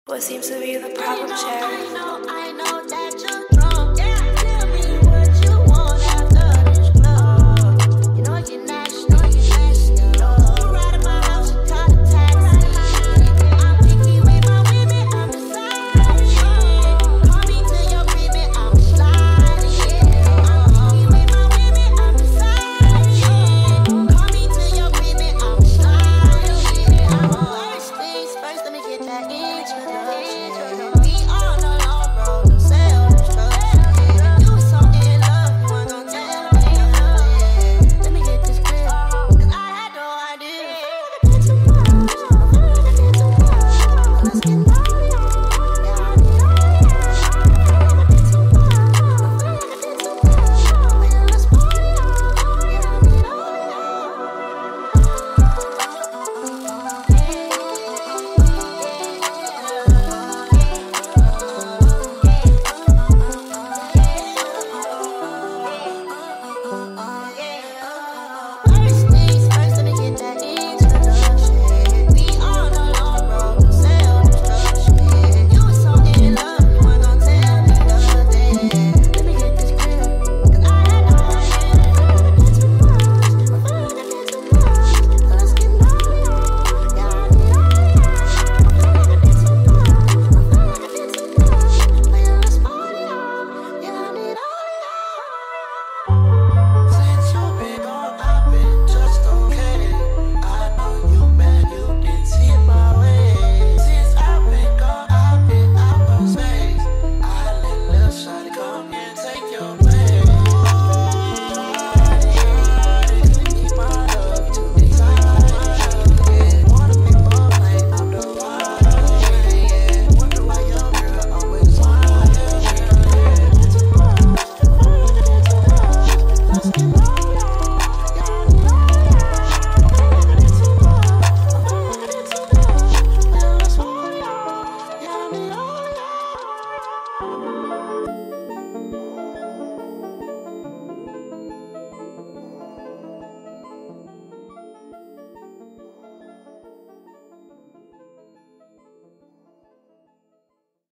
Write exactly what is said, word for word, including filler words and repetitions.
What seems to be the problem, Cherry? I know, I know that you're drunk. Tell me what you want after this club. You know you're nasty, know you're nasty. You ride in my house, you call a taxi. I'm picky with my women, I'm deciding. Call me to your crib and I'm sliding. I'm picky with my women, I'm deciding. Call me to your crib and I'm sliding. I'm first things first, let me get that introduction.